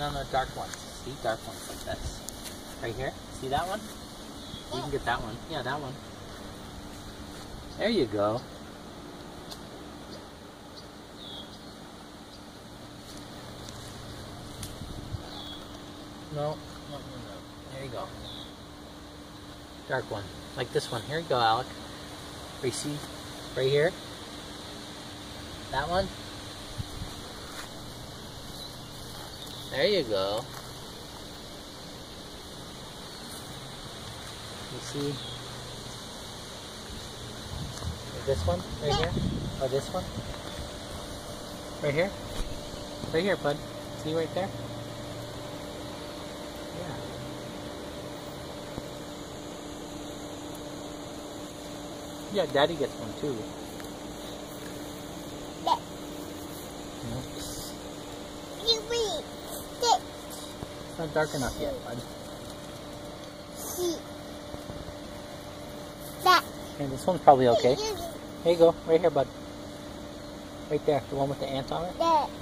No, dark ones. See, dark ones like this. Right here. See that one? You can get that one. Yeah, that one. There you go. No. There you go. Dark one. Like this one. Here you go, Alec. Where you see? Right here. That one. There you go. You see? This one? Right here? Or this one? Right here? Right here, bud. See right there? Yeah. Yeah, Daddy gets one too. Oops. It's not dark enough yet, bud. Okay, this one's probably okay. Here you go. Right here, bud. Right there. The one with the ant on it.